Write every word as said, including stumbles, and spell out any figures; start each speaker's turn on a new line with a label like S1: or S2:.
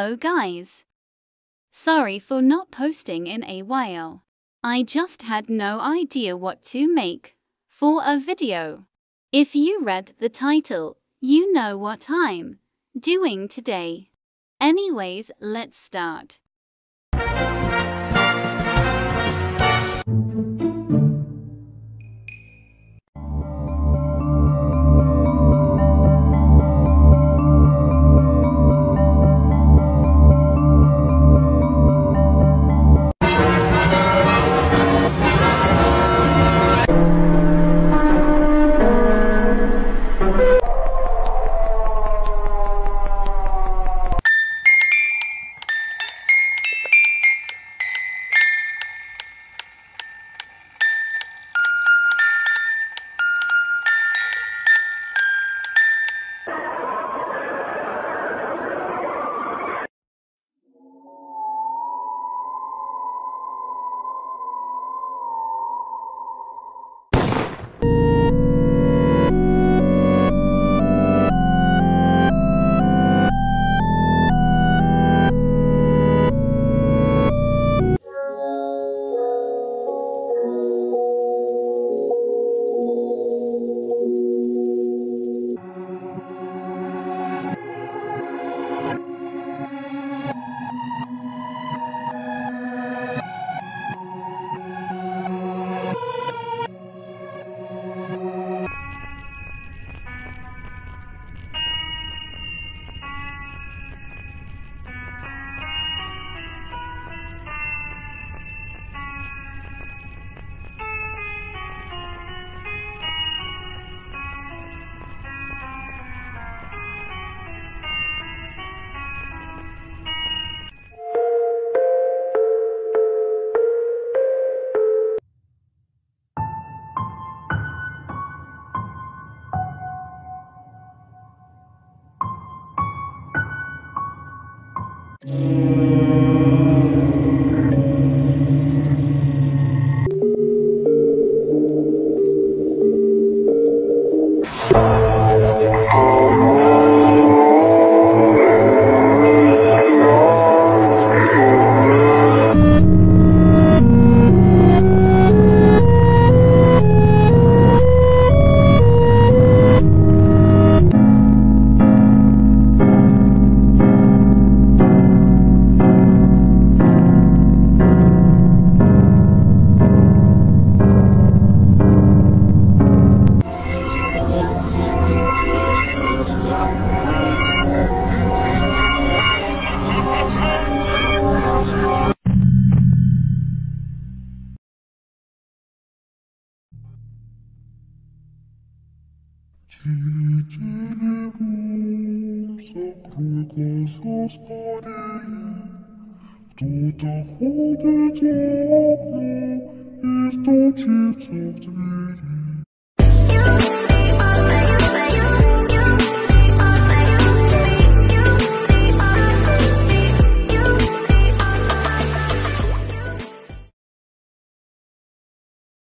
S1: Hello guys. Sorry for not posting in a while. I just had no idea what to make for a video. If you read the title, you know what I'm doing today. Anyways, let's start.
S2: Телеграм, закрой глаза скорее. Кто-то ходит за окном и стучится в двери.